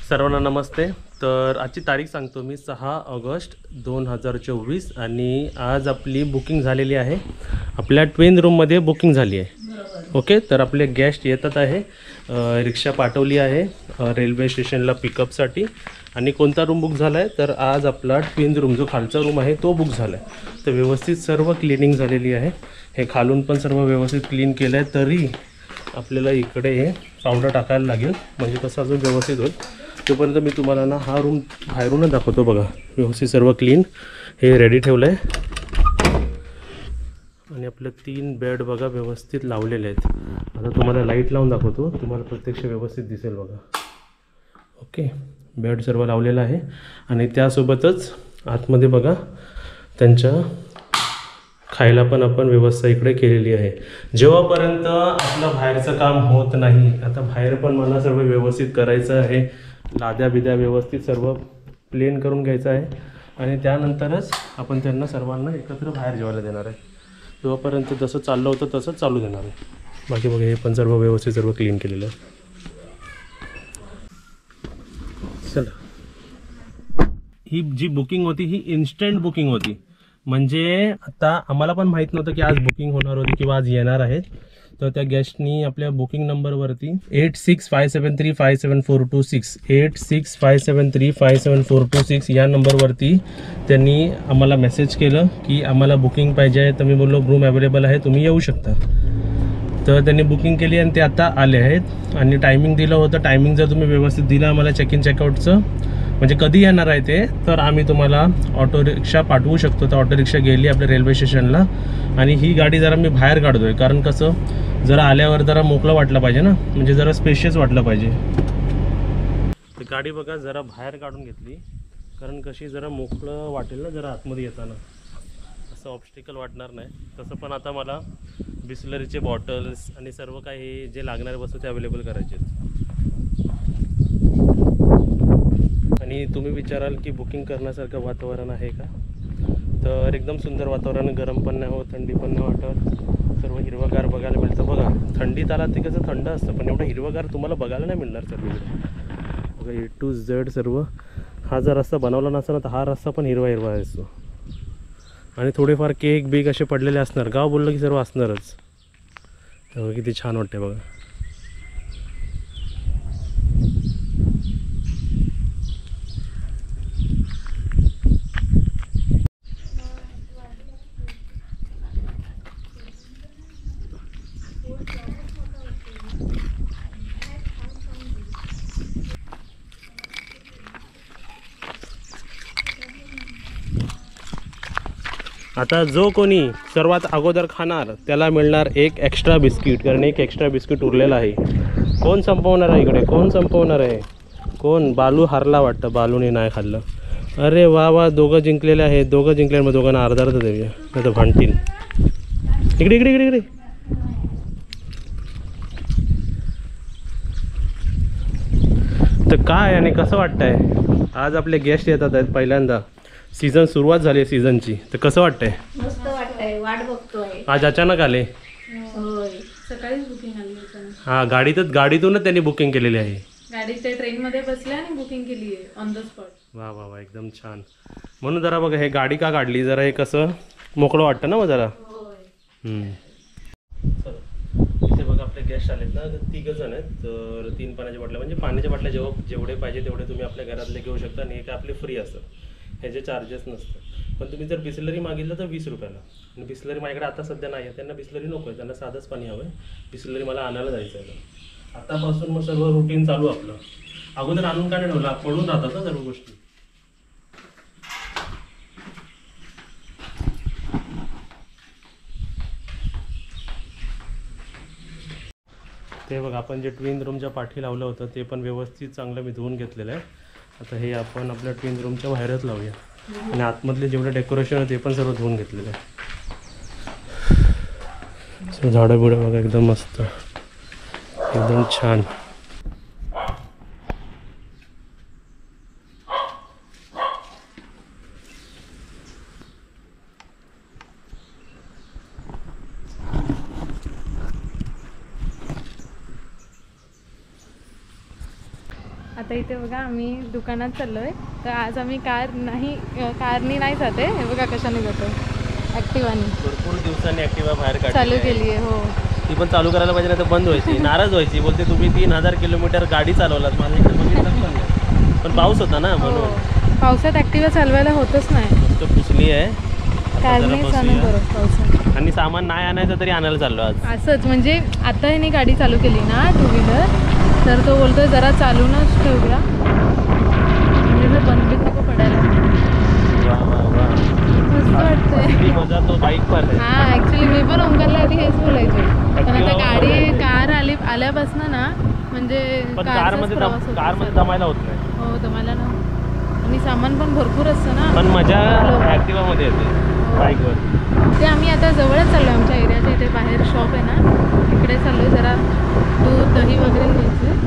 सर्वांना नमस्ते। तर आजची तारीख सांगतो मी 6 ऑगस्ट 2024 आणि आज आपली बुकिंग झालेली आहे। आपल्या ट्विन रूममध्ये बुकिंग झाली आहे। ओके, तर आपले गेस्ट येतात आहे। रिक्षा पाठवली आहे रेल्वे स्टेशनला पिकअपसाठी। आणि कोणता रूम बुक झाला आहे तर आज आपला ट्विन रूम जो खालचा रूम आहे तो बुक झाला आहे। तर व्यवस्थित सर्व क्लिनिंग झालेली आहे। हे खालून पण सर्व व्यवस्थित क्लीन केलं आहे। तरी आपल्याला इकडे हे पावडर टाकायला लागेल, म्हणजे कसं अजून व्यवस्थित होईल। तोपर्यंत मी तुम्हाला ना हा रूम बाहेरूनच दाखवतो। बघा व्यवस्थित सर्व क्लीन हे रेडी ठेवलं आहे। आणि आपले 3 बेड बघा व्यवस्थित लावलेले आहेत। आता तुम्हाला लाईट लावून दाखवतो, तुम्हाला प्रत्यक्ष व्यवस्थित दिसेल बघा। ओके, बेड सर्व लावलेला आहे। आणि त्यासोबतच आतमध्ये बघा त्यांच्या खायला पण आपण व्यवस्था इकडे केलेली आहे। जेव्हापर्यंत आपलं बाहेरचं काम होत नाही, आता बाहेर पण मला सर्व व्यवस्थित करायचं आहे। लाद्या बिद्या व्यवस्थित सर्व प्लेन करून घ्यायचं आहे आणि त्यानंतरच आपण त्यांना सर्वांना एकत्र बाहेर जेवायला देणार आहे। तेव्हापर्यंत जसं चाललं होतं तसंच चालू देणार आहे। बाकी बघा हे पण सर्व व्यवस्थित सर्व क्लीन केलेलं आहे। चला, ही जी बुकिंग होती ही इन्स्टंट बुकिंग होती। म्हणजे आता आम्हाला पण माहीत नव्हतं की आज बुकिंग होणार होती किंवा आज येणार आहेत। तर त्या गेस्टनी आपल्या बुकिंग नंबरवरती 8657357426 8657357426 या नंबरवरती त्यांनी आम्हाला मेसेज केलं की आम्हाला बुकिंग पाहिजे आहे। तर मी बोललो रूम अवेलेबल आहे, तुम्ही येऊ शकता। तर त्यांनी बुकिंग केली आणि ते आता आले आहेत। आणि टायमिंग दिलं होतं, टायमिंग जर तुम्ही व्यवस्थित दिलं आम्हाला चेक इन चेकआउटचं, म्हणजे कधी येणार आहे ते, तर आम्ही तुम्हाला ऑटो रिक्षा पाठवू शकतो। तर ऑटो रिक्षा गेली आपल्या रेल्वे स्टेशनला आणि ही गाडी जरा मी बाहेर काढतोय, कारण कसं जरा आल्यावर जरा मोकळं वाटलं पाहिजे ना, म्हणजे जरा स्पेशियस वाटलं पाहिजे। तर गाडी बघा जरा बाहेर काढून घेतली, कारण कशी जरा मोकळं वाटेल ना जरा आतमध्ये येताना, असं ऑब्स्टिकल वाटणार नाही। तसं पण आता मला बिस्लरीचे बॉटल्स आणि सर्व काही जे लागणारे वस्तू ते अवेलेबल करायचे आहेत। आणि तुम्ही विचाराल की बुकिंग करण्यासारखं वातावरण आहे का, तर एकदम सुंदर वातावरण, गरम पण नाही होत, थंडी पण नाही वाटत, सर्व हिरवगार बघायला मिळतं। बघा थंडीत आला ते कसं थंड असतं, पण एवढं हिरवगार तुम्हाला बघायला नाही मिळणार सर्वीकडे। बघा A to Z सर्व, हा जर रस्ता बनवला नसता ना तर हा रस्ता पण हिरवा हिरवा असतो। आणि थोडेफार केक बीक असे पडलेले असणार, गाव बोललं की सर्व असणारच। किती छान वाटते बघा। आता जो कोणी सर्वात अगोदर खाणार त्याला मिळणार एक एक्स्ट्रा बिस्किट, कारण एक एक्स्ट्रा बिस्किट उरलेला आहे। कोण संपवणार आहे इकडे, कोण संपवणार आहे? कोण? बालू हारला वाटतं, बालूने नाही खाल्लं। अरे वा वा, दोघं जिंकलेले आहेत, दोघं जिंकल्यामुळे दोघांना अर्धा अर्धा देऊया, नाही तर भांडतील। इकडे इकडे इकडे इकडे। तर काय आणि कसं वाटतंय? आज आपले गेस्ट येतात आहेत पहिल्यांदा, सीझन सुरुवात झाली आहे सीझनची, तर कसं वाटतंय? मस्त वाटतंय, वाट बघतोय। आज अचानक आले? होय, सकाळीच बुकिंग आली होती। हां, गाडीतूनच त्यांनी बुकिंग केलेली आहे। गाडीत ते ट्रेनमध्ये बसले आणि बुकिंग केली आहे ऑन द स्पॉट। वा वा वा, एकदम छान। म्हणून जरा बघा हे गाडी का काढली, जरा हे कसं मोकळं वाटतं ना मग जरा। इथे बघा आपले गेस्ट आलेत ना, 3 जण आहेत। तर 3 पाण्याच्या बाटल्या, म्हणजे पाण्याच्या बाटल्या जेवढे पाहिजे तेवढे तुम्ही आपल्या घरातले घेऊ शकता आणि हे काय आपले फ्री असतं, ह्याचे चार्जेस नसतं। पण तुम्ही जर बिस्लरी मागितलं तर 20 रुपयाला। आणि बिस्लरी माझ्याकडे आता सध्या नाही आहे, त्यांना बिस्लरी नको आहे, त्यांना साधंच पाणी हवं आहे। बिस्लरी मला आणायला जायचं आहे आतापासून, मग सर्व रुटीन चालू आपलं। अगोदर आणून काय नाही ठेवलं, पडून राहतात ना सर्व गोष्टी। ते बघा आपण जे ट्विन रूमच्या पाठी लावलं होतं ते पण व्यवस्थित चांगलं मी धुवून घेतलेलं आहे। आता हे आपण आपल्या ट्विन रूमच्या बाहेरच लावूया। आणि आतमधले जेवढे डेकोरेशन आहे ते पण सर्व धुवून घेतलेलं आहे। झाडं बिडं बघा एकदम मस्त, एकदम छान। आता इथे बघा आम्ही दुकानात चाललोय. तर आज आम्ही कारनी नाही जाते. हे बघा कशाने जातो, ॲक्टिवानी. भरपूर दिवसांनी ॲक्टिवा बाहेर चालू काढली केली आहे. हो, ती पण चालू करायला पाहिजे, नाही तर बंद व्हायची. नाराज व्हायची, बोलते तुम्ही 3000 किलोमीटर गाडी चालवलात, माझ्या इकडे बघितलं पण नाही. पण पाऊस होता ना म्हणून. हो. पावसात ॲक्टिवा चालवायला होतच नाही. मस्त पुसली आहे. आता कारनी जरा चालू बसूया. करत पावसात. आणि सामान नाही आणायचं तरी आणायला चाललो आज. असंच म्हणजे आता ह्याने गाडी चालू केली ना, 2 व्हीलर, तर तो बोलतो जरा चालूनच ठेवूया, म्हणजे बंद नको पडायला. वा वा वा, मस्त वाटतंय. किती मजा तो बाईक पर आहे. हा, ॲक्च्युली मी पण ओंकारला आधी हेच बोलायचे, पण आता Activa कार आल्यापासून ना, म्हणजे पण कारचाच प्रवास होतो. कारमध्ये दमायला होत नाही. हो, तुम्हाला ना, आणि सामान पण भरपूर असतं ना. पण मजा ॲक्टिवामध्ये येते बाईकवर. ते आम्ही आता जवळच चाललो, आमच्या एरियाच्या इथे बाहेर शॉप आहे ना, तिकडे चाललो. जरा दूध दही वगैरे घ्यायचं.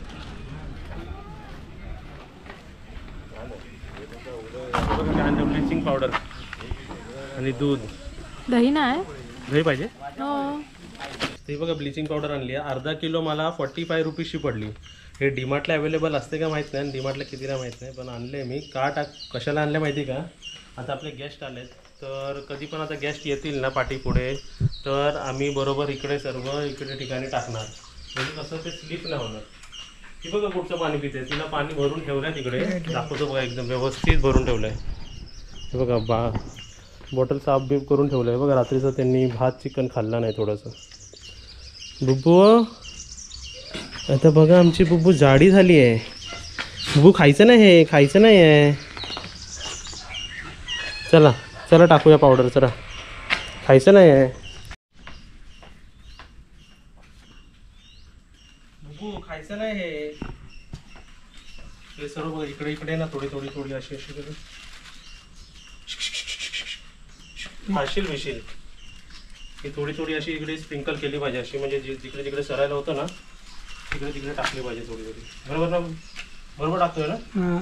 ब्लिचिंग पावडर आणि दूध. दही नाही. दही पाहिजे. हो, ते बघा ब्लिचिंग पावडर आणली आहे. अर्धा किलो मला 45 रुपीजची पडली. हे डीमार्टला अवेलेबल असते का माहीत नाही, डीमार्टला कितीला माहीत नाही, पण आणले मी. कशाला आणले माहिती का, आता आपले गेस्ट आलेत, तर कधी पण आता गेस्ट येतील ना पाठी पुढे, तर आम्ही बरोबर इकडे इकडे ठिकाणी टाकणार, म्हणजे कसं ते स्लिप नाही होणार. ती बघा कुठचं पाणी पिते, तिला पाणी भरून ठेवलं आहे तिकडे, दाखवतो बघा, एकदम व्यवस्थित भरून ठेवलं आहे. हे बघा बॉटल साफ बीफ करून ठेवलं आहे. बघा रात्रीचं त्यांनी भात चिकन खाल्ला नाही थोडंसं. बुब्बू, आता बघा आमची बुब्बू जाडी झाली आहे. बुब्बू खायचं नाही, हे खायचं नाही आहे. चला चला टाकूया पावडर, चला. खायचं नाही आहे बुब्बू, खायचं नाही हे सर्व बघा. इकडे इकडे ना थोडी थोडी थोडी अशी अशी करून खाशील विशील. ही थोडी थोडी अशी इकडे स्प्रिंकल केली पाहिजे, अशी म्हणजे जिकडे जिकडे सरायला होतं ना, तिकडे तिकडे टाकली पाहिजे थोडी थोडी. बरोबर ना, बरोबर टाकतोय ना.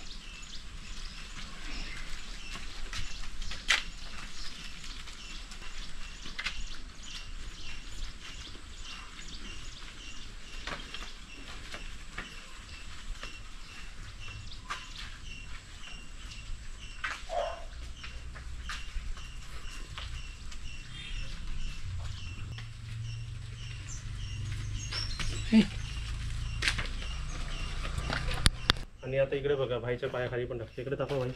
आणि आता इकडे बघा, भाईच्या पायाखाली पण टाकतो. इकडे टाका भाई,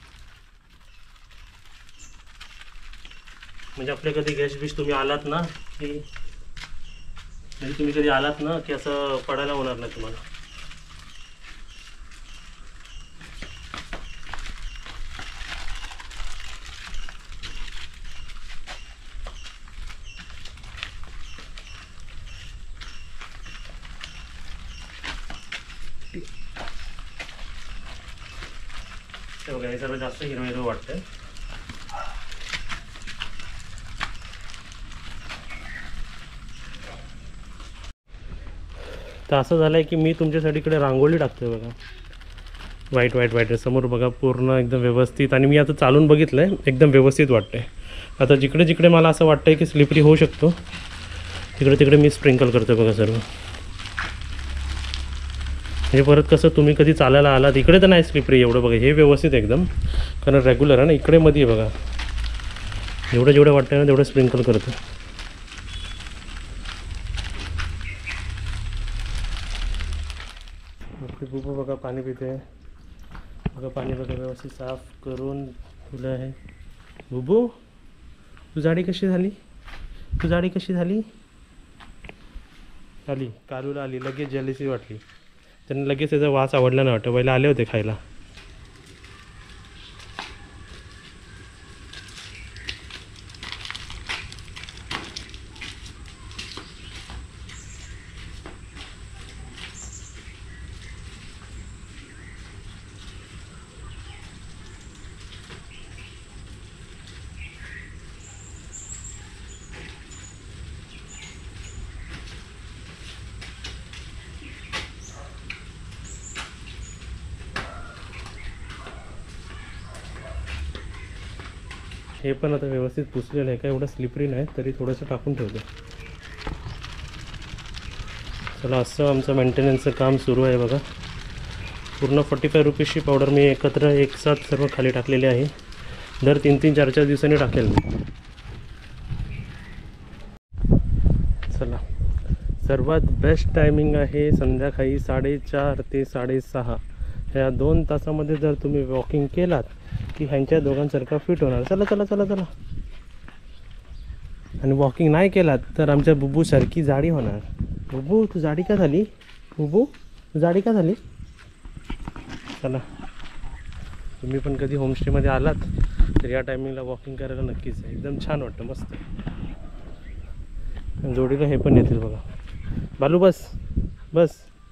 म्हणजे आपले कधी गेस्ट बिस्ट तुम्ही आलात ना की, म्हणजे तुम्ही कधी आलात ना की असं पडायला होणार नाही तुम्हाला. हे बघा, हे सर्व जास्त हिरवं हिरवं वाटतंय. तर असं झालं आहे की मी तुमच्यासाठी इकडे रांगोळी टाकतोय बघा. वाईट वाईट वाईट समोर बघा, पूर्ण एकदम व्यवस्थित. आणि मी आता चालून बघितलं आहे, एकदम व्यवस्थित वाटतंय. आता जिकडे जिकडे मला असं वाटतंय की स्लिपरी होऊ शकतो, तिकडे तिकडे मी स्प्रिंकल करतो बघा सर्व. म्हणजे परत कसं तुम्ही कधी चालायला आलात, इकडे तर नाही स्लिपरी एवढं बघा, हे व्यवस्थित एकदम, कारण रेग्युलर आहे ना. इकडे मध्ये आहे बघा, जेवढं जेवढं वाटतं ना तेवढं स्प्रिंकल करतो. बुबू बघा पाणी पिते बघा, पाणी बघा व्यवस्थित साफ करून ठेवलं आहे. बुबू, तू जाडी कशी झाली, तू जाडी कशी झाली. आली कालूला, आली लगेच जेलसी वाटली. त्यांना लगेच त्याचा वास आवडला नाही वाटतं. पहिला आले होते खायला. हे पण आता व्यवस्थित पुसलेलं आहे, का एवढं स्लिपरी नाही, तरी थोडंसं टाकून ठेवलं. चला, असं आमचं मेंटेनन्सचं काम सुरू आहे बघा. पूर्ण 45 रुपीजची पावडर मी एकत्र एक साथ सर्व खाली टाकलेली आहे. दर 3-3, 4-4 दिवसांनी टाकेल मी. चला, सर्वात बेस्ट टायमिंग आहे संध्याकाळी 4:30 ते 6:30. ह्या 2 तासामध्ये जर तुम्ही वॉकिंग केलात की ह्यांच्या दोघांसारखा फिट होणार. चला चला चला चला. आणि वॉकिंग नाही केलात तर आमच्या बुबूसारखी जाडी होणार. बुबू तू जाडी का झाली? बुबू तू जाडी का झाली? चला, तुम्ही पण कधी होमस्टेमध्ये आलात तर या टायमिंगला वॉकिंग करायला नक्कीच आहे. एकदम छान वाटतं, मस्त. जोडीला हे पण येतील बघा. बालू बस बस.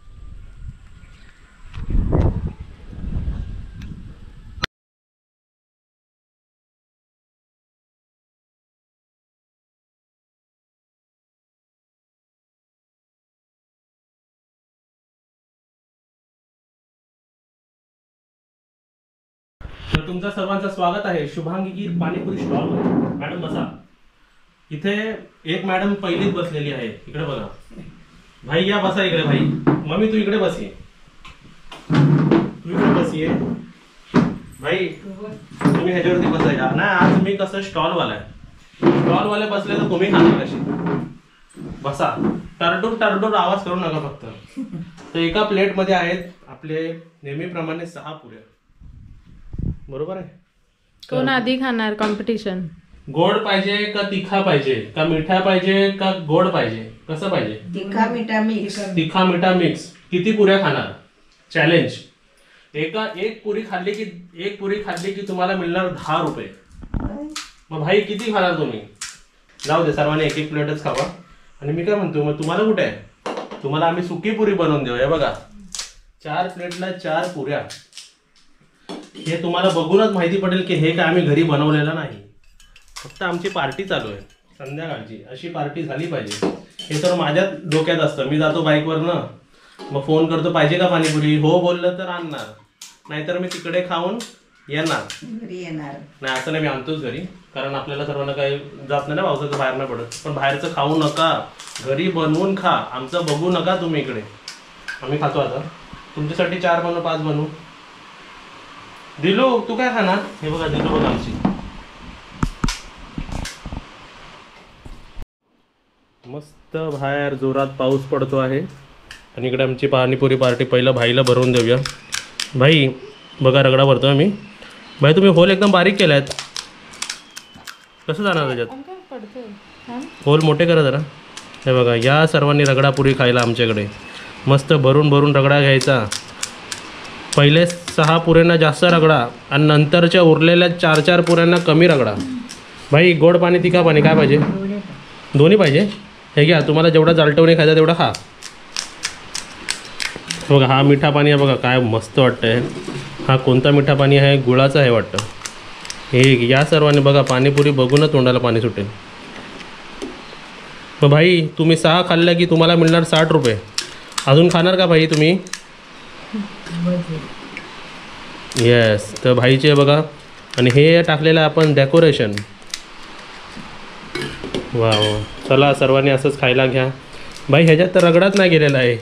तर तुमचं सर्वांचं स्वागत आहे शुभांगी पाणीपुरी स्टॉलमध्ये. मॅडम बसा. इथे एक मॅडम पहिलीच बसलेली आहे. इकडे बघा भाई, या बसा इकडे. भाई मम्मी तू इकडे बस. ये तू इकडे बस. ये भाई तुम्ही ह्याच्यावरती बसायला ना. आज मी कसं स्टॉलवाला आहे. स्टॉलवाले बसले तर तुम्ही खाणार कशी? बसा. टरडूर टरडूर आवाज करू नका फक्त. तर एका प्लेटमध्ये आहेत आपले नेहमीप्रमाणे 6 पुऱ्या. बरोबर आहे. कोण आधी खाणार? कॉम्पिटिशन. गोड पाहिजे का तिखा पाहिजे का मिठा पाहिजे का गोड पाहिजे? कसं पाहिजे? तिखा मिठा मिक्स. तिखा मिठा मिक्स. किती पुऱ्या खाणार? चॅलेंज. एक पुरी खाल्ली की तुम्हाला मिळणार 10 रुपये. मग भाई किती खाणार तुम्ही? जाऊ दे, सर्वांनी एक एक प्लेटच खावा. आणि मी काय म्हणतो, मग तुम्हाला कुठे आहे? तुम्हाला आम्ही सुकी पुरी बनवून देऊ. हे बघा 4 प्लेटला 4 पुऱ्या. हे तुम्हाला बघूनच माहिती पडेल की हे काय आम्ही घरी बनवलेलं नाही. फक्त आमची पार्टी चालू आहे संध्याकाळची. अशी पार्टी झाली पाहिजे. हे तर माझ्या डोक्यात असतं. मी जातो बाईकवरनं, मग फोन करतो पाहिजे का पाणीपुरी? हो बोललं तर आणणार, नाहीतर मी तिकडे खाऊन येणार. घरी येणार नाही असं नाही, मी आणतोच घरी. कारण आपल्याला सर्वांना काही जात नाही ना, पावसाचं बाहेर नाही पडत. पण बाहेरचं खाऊ नका, घरी बनवून खा. आमचं बघू नका तुम्ही इकडे. आम्ही खातो आता. तुमच्यासाठी 4 बनवू 5 बनवू. दिलू तू काय खाणार? हे बघा दिलू बघा आमची. मस्त बाहेर जोरात पाऊस पडतो आहे. आणि इकडे आमची पाणीपुरी पार्टी. पहिलं भाईला भरवून देऊया. भाई बघा रगडा भरतो आम्ही. भाई तुम्ही होल एकदम बारीक केला आहेत. कसं जाणार त्याच्यात? होल मोठे करा जरा. हे बघा, या सर्वांनी रगडापुरी खायला आमच्याकडे. मस्त भरून भरून रगडा घ्यायचा. पहिले 6 पुऱ्यांना जास्त रगडा आणि नंतरच्या उरलेल्या 4-4 पुऱ्यांना कमी रगडा. भाई गोड पाणी तिखा पाणी काय पाहिजे? दोन्ही पाहिजे. हे घ्या, तुम्हाला जेवढा जालटवणी खायचा तेवढा खा. बघा हा मिठा पाणी आहे. बघा काय मस्त वाटतंय. हा कोणता मिठा पाणी आहे? गुळाचा आहे वाटतं. हे या सर्वांनी बघा पाणीपुरी बघूनच तोंडाला पाणी सुटेल. मग भाई तुम्ही 6 खाल्ल्या की तुम्हाला मिळणार 60 रुपये. अजून खाणार का भाई तुम्ही? येस. तर भाईचे बघा. आणि हे टाकलेलं आपण डेकोरेशन. वा वा. चला सर्वांनी असंच खायला घ्या. भाई ह्याच्यात तर रगडाच नाही गेलेला आहे.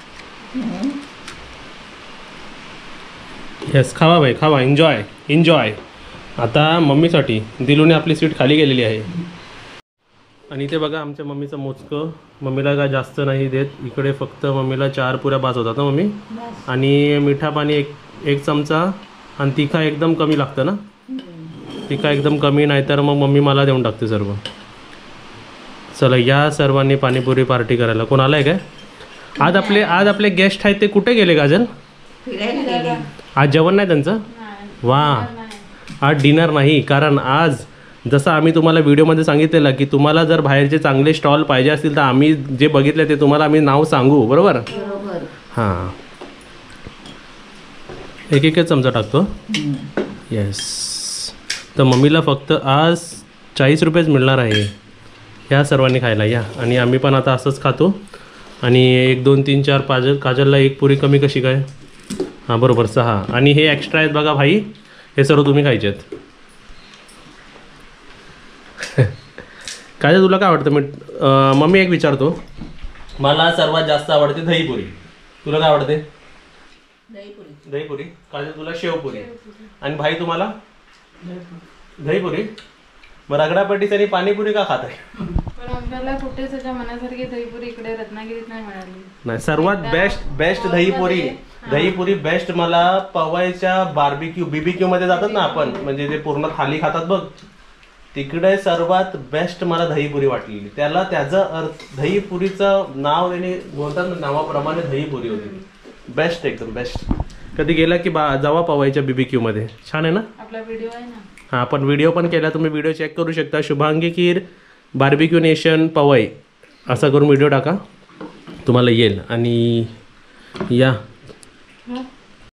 येस खावा भाई खावा. Enjoy enjoy. आता मम्मीसाठी दिलूने आपली सीट खाली गेलेली आहे. आणि इथे बघा आमच्या मम्मीचं मोजकं. मम्मीला काय जास्त नाही देत. इकडे फक्त मम्मीला 4 पुऱ्या बास होतात ना मम्मी. आणि मिठा पाणी एक चमचा. आणि तिखा एकदम कमी लागतं ना. तिखा एकदम कमी, नाहीतर मग मम्मी मला देऊन टाकते सर्व. चला या सर्वांनी पाणीपुरी पार्टी करायला. कोण आलं आहे काय? आज आपले गेस्ट आहेत ते कुठे गेले काजल? आज जेवण नाही त्यांचं? वा. आज डिनर नाही. कारण आज जसं आम्ही तुम्हाला व्हिडिओमध्ये सांगितलेलं की तुम्हाला जर बाहेरचे चांगले स्टॉल पाहिजे असतील तर आम्ही जे बघितले ते तुम्हाला आम्ही नाव सांगू. बरोबर? हां. एक चमचा टाकतो. येस. तर मम्मीला फक्त आज 40 रुपयेच मिळणार आहे. ह्या सर्वांनी खायला या. आणि आम्ही पण आता असंच खातो. आणि 1 2 3 4 काजलला 1 पुरी कमी कशी काय? हां बरोबर 6. आणि हे एक्स्ट्रा आहेत बघा भाई. हे सर्व तुम्ही खायचे आहेत. काय तुला काय आवडतं? मम्मी एक विचारतो. मला सर्वात जास्त आवडते दहीपुरी. तुला काय आवडते? दहीपुरी. काजल तुला शेवपुरी. आणि भाई तुम्हाला दहीपुरी. मग रगडापॅटीस आणि पाणीपुरी का खात आहे? पण आपल्याला कुठे त्याच्या मनासारखी दहीपुरी इकडे रत्नागिरीत नाही मिळाली. नाही, सर्वात बेस्ट दहीपुरी बेस्ट मला पवईच्या बीबीक्यू मध्ये जातात ना आपण, म्हणजे जे पूर्ण थाली खातात बघ, तिकडे सर्वात बेस्ट मला दहीपुरी वाटलेली. त्याला त्याचं दहीपुरीचं नाव त्यांनी बोलतात ना, नावाप्रमाणे दहीपुरी होती. बेस्ट, एकदम बेस्ट. कधी गेला की जावा पवईच्या बीबीक्यू मध्ये, छान आहे ना. आपला व्हिडिओ आहे ना. हा, आपण व्हिडिओ पण केला, तुम्ही व्हिडिओ चेक करू शकता. शुभांगी खीर बार्बिक्यू नेशन पवई असा करून व्हिडिओ टाका, तुम्हाला येईल. आणि या